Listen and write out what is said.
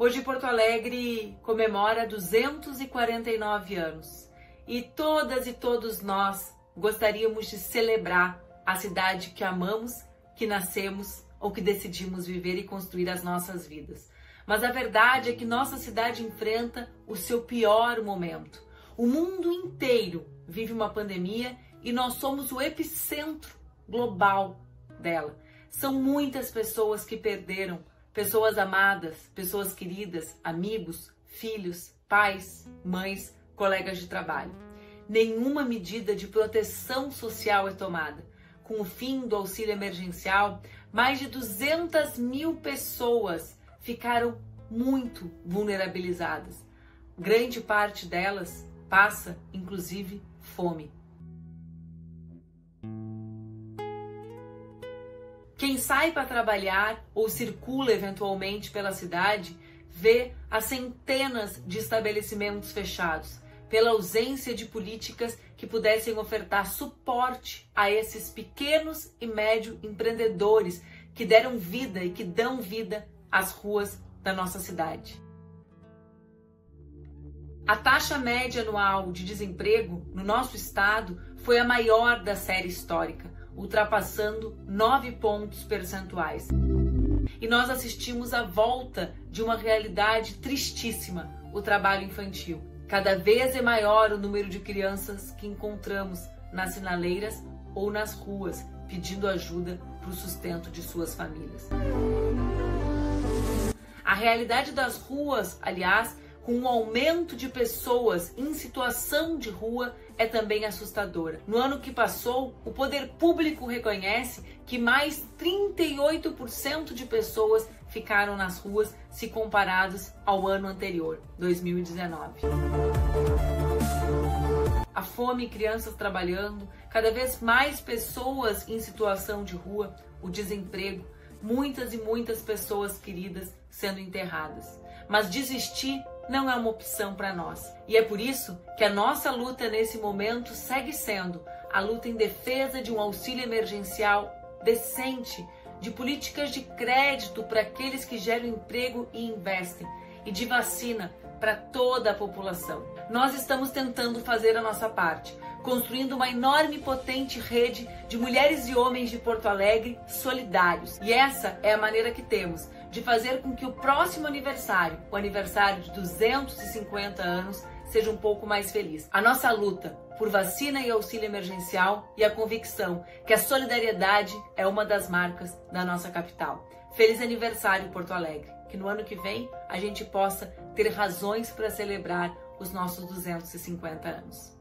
Hoje Porto Alegre comemora 249 anos e todas e todos nós gostaríamos de celebrar a cidade que amamos, que nascemos ou que decidimos viver e construir as nossas vidas. Mas a verdade é que nossa cidade enfrenta o seu pior momento. O mundo inteiro vive uma pandemia e nós somos o epicentro global dela. São muitas pessoas que perderam, pessoas amadas, pessoas queridas, amigos, filhos, pais, mães, colegas de trabalho. Nenhuma medida de proteção social é tomada. Com o fim do auxílio emergencial, mais de 200 mil pessoas ficaram muito vulnerabilizadas. Grande parte delas passa, inclusive, fome. Quem sai para trabalhar ou circula eventualmente pela cidade vê as centenas de estabelecimentos fechados, pela ausência de políticas que pudessem ofertar suporte a esses pequenos e médios empreendedores que deram vida e que dão vida às ruas da nossa cidade. A taxa média anual de desemprego no nosso estado foi a maior da série histórica, ultrapassando 9 pontos percentuais. E nós assistimos à volta de uma realidade tristíssima, o trabalho infantil. Cada vez é maior o número de crianças que encontramos nas sinaleiras ou nas ruas, pedindo ajuda para o sustento de suas famílias. A realidade das ruas, aliás, com um aumento de pessoas em situação de rua, é também assustadora. No ano que passou, o poder público reconhece que mais 38% de pessoas ficaram nas ruas se comparados ao ano anterior, 2019. A fome, crianças trabalhando, cada vez mais pessoas em situação de rua, o desemprego, muitas e muitas pessoas queridas sendo enterradas. Mas desistir não é uma opção para nós. E é por isso que a nossa luta nesse momento segue sendo a luta em defesa de um auxílio emergencial decente, de políticas de crédito para aqueles que geram emprego e investem, e de vacina para toda a população. Nós estamos tentando fazer a nossa parte, construindo uma enorme e potente rede de mulheres e homens de Porto Alegre solidários. E essa é a maneira que temos de fazer com que o próximo aniversário, o aniversário de 250 anos, seja um pouco mais feliz. A nossa luta por vacina e auxílio emergencial e a convicção que a solidariedade é uma das marcas da nossa capital. Feliz aniversário, Porto Alegre! Que no ano que vem a gente possa ter razões para celebrar os nossos 250 anos.